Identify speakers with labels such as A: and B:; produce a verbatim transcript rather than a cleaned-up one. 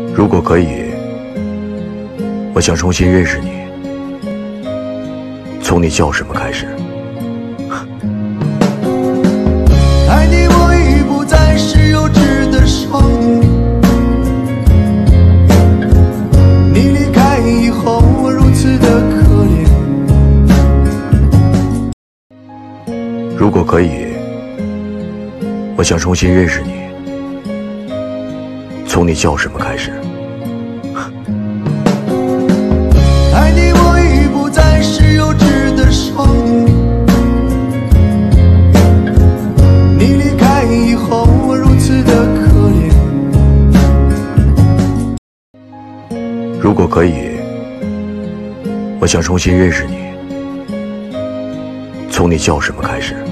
A: 如果可以，我想重新认识你，从你叫什么开始。
B: 爱你我已不再是幼稚的少年，你离开以后我如此的可怜。
A: 如果可以，我想重新认识你，从你叫什么开始。
B: 爱你我已不再是幼稚的少年，你离开以后我如此的可
A: 怜。如果可以，我想重新认识你，从你叫什么开始。